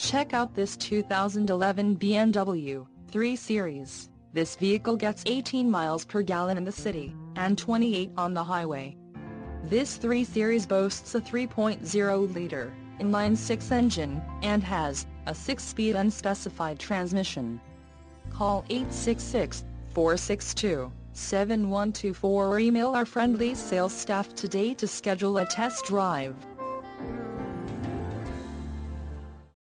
Check out this 2011 BMW 3 Series. This vehicle gets 18 miles per gallon in the city, and 28 on the highway. This 3 Series boasts a 3.0-liter inline-six engine, and has a 6-speed unspecified transmission. Call 866-462-7124 or email our friendly sales staff today to schedule a test drive.